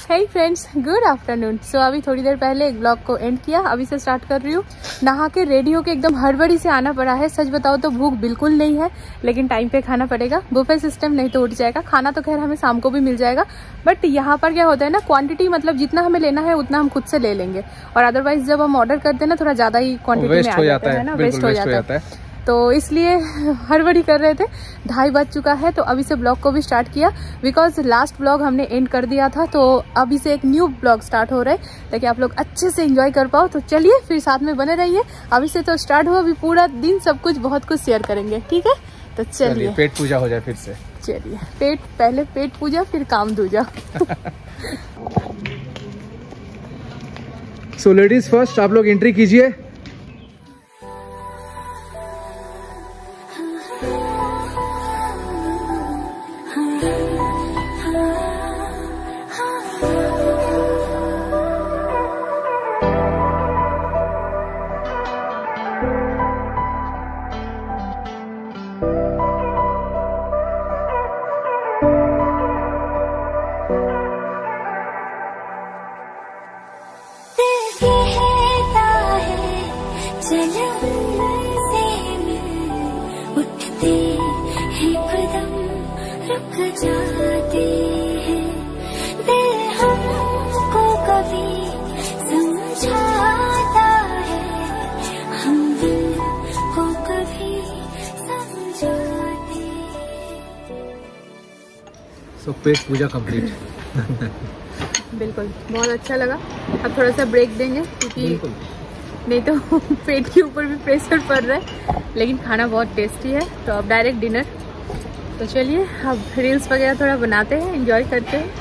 हे friends, good afternoon. So अभी थोड़ी देर पहले एक ब्लॉग को एंड किया, अभी से स्टार्ट कर रही हूँ। नहा के रेडी होके एकदम हड़बड़ी से आना पड़ा है। सच बताओ तो भूख बिल्कुल नहीं है, लेकिन टाइम पे खाना पड़ेगा। बुफे सिस्टम नहीं तो उठ जाएगा। खाना तो खैर हमें शाम को भी मिल जाएगा, बट यहाँ पर क्या होता है ना, क्वांटिटी मतलब जितना हमें लेना है उतना हम खुद से ले लेंगे, और अदरवाइज जब हम ऑर्डर करते हैं ना थोड़ा ज्यादा ही क्वांटिटी में आ जाता है ना, वेस्ट हो जाता है। तो इसलिए हड़बड़ी कर रहे थे। 2:30 बज चुका है, तो अभी से ब्लॉग को भी स्टार्ट किया, बिकॉज लास्ट ब्लॉग हमने एंड कर दिया था। तो अभी से एक न्यू ब्लॉग स्टार्ट हो रहा है ताकि आप लोग अच्छे से एंजॉय कर पाओ। तो चलिए फिर साथ में बने रहिए। अभी से तो स्टार्ट हुआ, अभी पूरा दिन सब कुछ बहुत कुछ शेयर करेंगे, ठीक है? तो चलिए पेट पूजा हो जाए फिर से। चलिए पहले पेट पूजा फिर काम दूजा। सो लेडीज फर्स्ट, आप लोग एंट्री कीजिए। So, पेट पूजा कंप्लीट। बिल्कुल, बहुत अच्छा लगा। अब थोड़ा सा ब्रेक देंगे क्योंकि नहीं तो पेट के ऊपर भी प्रेशर पड़ रहा है, लेकिन खाना बहुत टेस्टी है। तो अब डायरेक्ट डिनर। तो चलिए अब रील्स वगैरह थोड़ा बनाते हैं, एंजॉय करते हैं।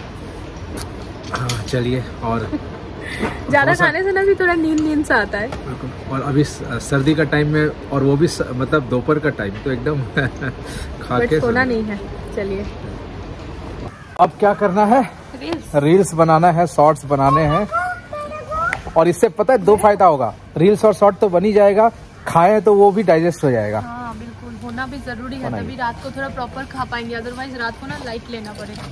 हाँ चलिए। और ज़्यादा खाने से ना भी थोड़ा नींद सा आता है। और अभी सर्दी का टाइम में, और वो भी मतलब दोपहर का टाइम, तो एकदम खा के सोना नहीं है। चलिए अब क्या करना है? रील्स बनाना है, शॉर्ट्स बनाने हैं। और इससे पता है 2 फायदा होगा। रील्स और शॉर्ट तो बन ही जाएगा, खाएं तो वो भी डाइजेस्ट हो जाएगा। हाँ बिल्कुल, होना भी जरूरी है, तभी रात को थोड़ा प्रॉपर खा पाएंगे। अदरवाइज रात को ना लाइट लेना पड़ेगा।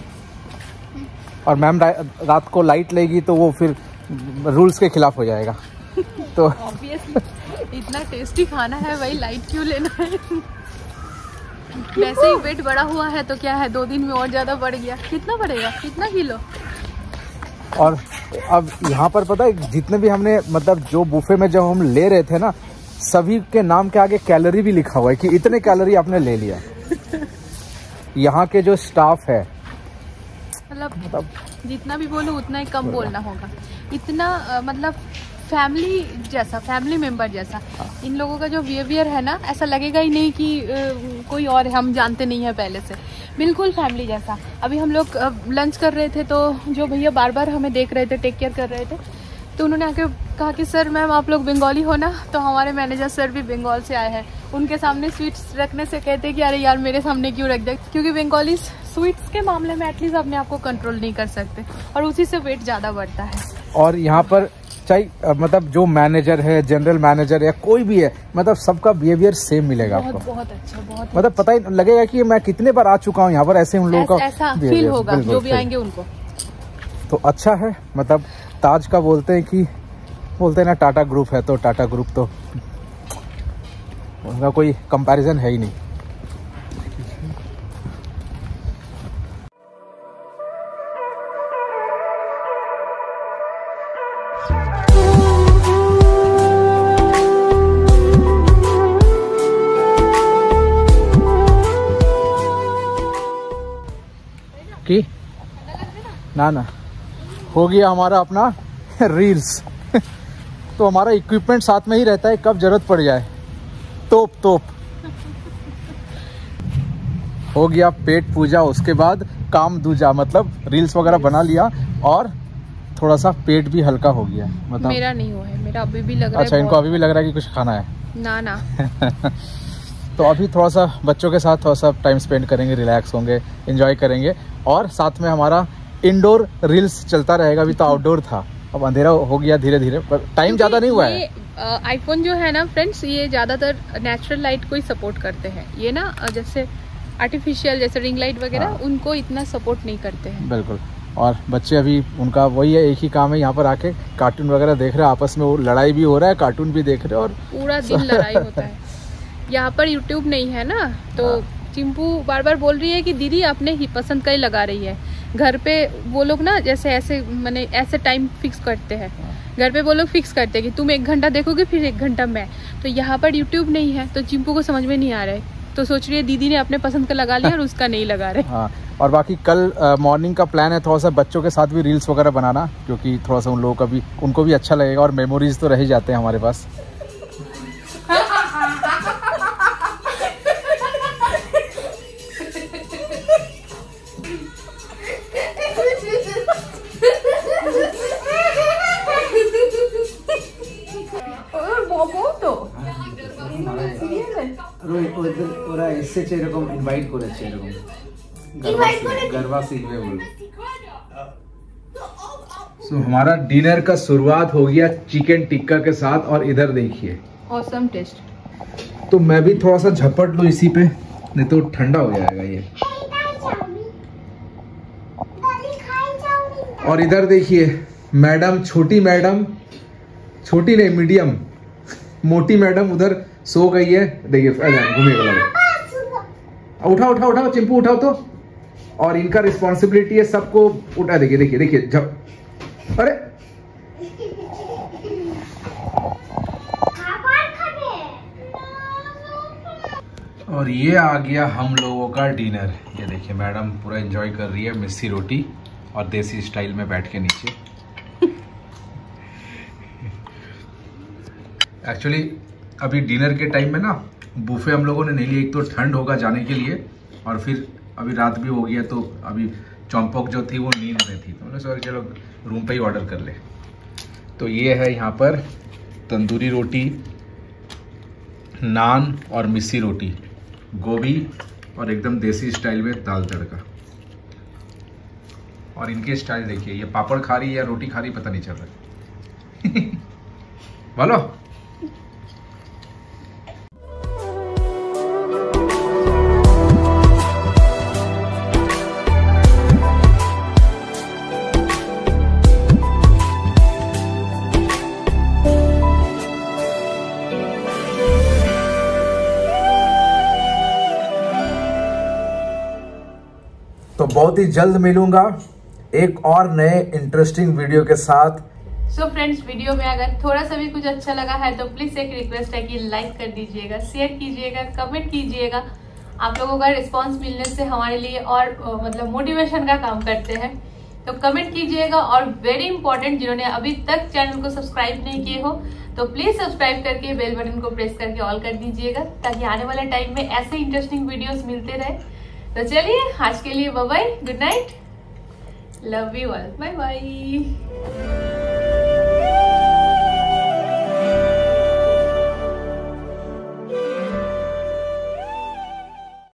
और मैम रात को लाइट लेगी तो वो फिर रूल्स के खिलाफ हो जाएगा। तो ऑब्वियसली इतना टेस्टी खाना है भाई, लाइट क्यों लेना है? वैसे ही वेट बढ़ा हुआ है तो क्या है, 2 दिन में और ज्यादा बढ़ गया। कितना बढ़ेगा, कितना किलो? और अब यहाँ पर पता है, जितने भी हमने मतलब जो बुफे में जब हम ले रहे थे ना, सभी के नाम के आगे कैलोरी भी लिखा हुआ है कि इतने कैलोरी आपने ले लिया। यहाँ के जो स्टाफ है, मतलब जितना भी बोलो उतना ही कम बोलना होगा। इतना मतलब फैमिली जैसा, फैमिली मेंबर जैसा इन लोगों का जो बिहेवियर है ना, ऐसा लगेगा ही नहीं कि कोई और हम जानते नहीं है पहले से। बिल्कुल फैमिली जैसा। अभी हम लोग लंच कर रहे थे, तो जो भैया बार बार हमें देख रहे थे, टेक केयर कर रहे थे, तो उन्होंने आके कहा कि सर मैम आप लोग बंगाली हो ना? तो हमारे मैनेजर सर भी बंगाल से आए हैं। उनके सामने स्वीट्स रखने से कहते कि अरे यार मेरे सामने क्यों रख दे, क्योंकि बंगाली स्वीट्स के मामले में एटलीस्ट अपने आप को कंट्रोल नहीं कर सकते, और उसी से वेट ज़्यादा बढ़ता है। और यहाँ पर चाहे मतलब जो मैनेजर है, जनरल मैनेजर या कोई भी है, मतलब सबका बिहेवियर सेम मिलेगा आपको। बहुत अच्छा, बहुत मतलब पता ही लगेगा कि मैं कितने बार आ चुका हूँ यहाँ पर। ऐसे उन लोगों का ऐसा फील होगा जो भी आएंगे उनको। तो अच्छा है, मतलब ताज का बोलते हैं ना, टाटा ग्रुप है, तो टाटा ग्रुप तो उनका कोई कंपैरिजन है ही नहीं। कि ना हो गया हमारा अपना रील्स। तो हमारा इक्विपमेंट साथ में ही रहता है, कब जरूरत पड़ जाए। तोप हो गया पेट पूजा, उसके बाद काम दूजा, मतलब रील्स वगैरह बना लिया और थोड़ा सा पेट भी हल्का हो गया। मतलब मेरा नहीं हुआ है, मेरा अभी भी लग रहा है। अच्छा, इनको अभी भी लग रहा है कि कुछ खाना है? ना तो अभी थोड़ा सा बच्चों के साथ थोड़ा सा टाइम स्पेंड करेंगे, रिलैक्स होंगे, एंजॉय करेंगे, और साथ में हमारा इंडोर रील्स चलता रहेगा। अभी तो आउटडोर था, अब अंधेरा हो गया धीरे धीरे, पर टाइम ज़्यादा नहीं हुआ है। आईफोन जो है ना फ्रेंड्स, ये ज़्यादातर नेचुरल लाइट को ही सपोर्ट करते हैं। ये ना जैसे आर्टिफिशियल जैसे रिंग लाइट वगैरह, उनको इतना सपोर्ट नहीं करते हैं। बिल्कुल। और बच्चे अभी उनका वही है, एक ही काम है यहाँ पर आके कार्टून वगैरह देख रहे हैं, आपस में वो लड़ाई भी हो रहा है, कार्टून भी देख रहे हैं और पूरा दिन लड़ाई होता है। यहाँ पर यूट्यूब नहीं है ना, तो चिंपू बार बार बोल रही है कि दीदी अपने ही पसंद का ही लगा रही है। घर पे वो लोग ना जैसे ऐसे मैंने ऐसे टाइम फिक्स करते हैं, घर पे वो लोग फिक्स करते हैं कि तुम 1 घंटा देखोगे फिर 1 घंटा मैं। तो यहाँ पर यूट्यूब नहीं है तो चिंपू को समझ में नहीं आ रहा है, तो सोच रही है दीदी ने अपने पसंद का लगा लिया और उसका नहीं लगा रहे। हाँ, और बाकी कल मॉर्निंग का प्लान है थोड़ा सा बच्चों के साथ भी रील्स वगैरह बनाना, क्योंकि थोड़ा सा उन लोगों का भी उनको भी अच्छा लगेगा और मेमोरीज तो रह ही जाते हैं हमारे पास। हमारा डिनर का शुरुआत हो गया चिकन टिक्का के साथ और इधर देखिए ऑसम टेस्ट। तो मैं भी थोड़ा सा झपट लूं इसी पे, नहीं तो ठंडा हो जाएगा ये। और इधर देखिए मैडम, छोटी नहीं मीडियम, मोटी मैडम उधर सो गई है। देखिए घूमेगा, उठाओ चिंपू उठाओ तो। और इनका रिस्पॉन्सिबिलिटी है सबको उठा। देखिए जब अरे और ये आ गया हम लोगों का डिनर। ये देखिए मैडम पूरा एंजॉय कर रही है मिस्सी रोटी और देसी स्टाइल में बैठ के नीचे। एक्चुअली अभी डिनर के टाइम में ना बुफे हम लोगों ने नहीं लिया, एक तो ठंड होगा जाने के लिए और फिर अभी रात भी हो गया, तो अभी चौंपक जो थी वो नींद में थी, तो मैंने सोचा चलो रूम पे ही ऑर्डर कर ले। तो ये है यहाँ पर तंदूरी रोटी, नान और मिस्सी रोटी, गोभी और एकदम देसी स्टाइल में दाल तड़का। और इनके स्टाइल देखिए, ये पापड़ खा रही है या रोटी खा रही पता नहीं चल रहा। बोलो तो बहुत ही जल्द मिलूंगा एक और नए इंटरेस्टिंग वीडियो के साथ। सो फ्रेंड्स, वीडियो में अगर थोड़ा सा भी कुछ अच्छा लगा है तो प्लीज एक रिक्वेस्ट है कि लाइक कर दीजिएगा, शेयर कीजिएगा, कमेंट कीजिएगा। आप लोगों का रिस्पांस मिलने से हमारे लिए और मतलब मोटिवेशन का काम करते हैं, तो कमेंट कीजिएगा। और वेरी इंपॉर्टेंट, जिन्होंने अभी तक चैनल को सब्सक्राइब नहीं किए हो तो प्लीज सब्सक्राइब करके बेल बटन को प्रेस करके ऑल कर दीजिएगा, ताकि आने वाले टाइम में ऐसे इंटरेस्टिंग वीडियोस मिलते रहे। तो चलिए आज के लिए bye bye, good night, love you all, bye bye.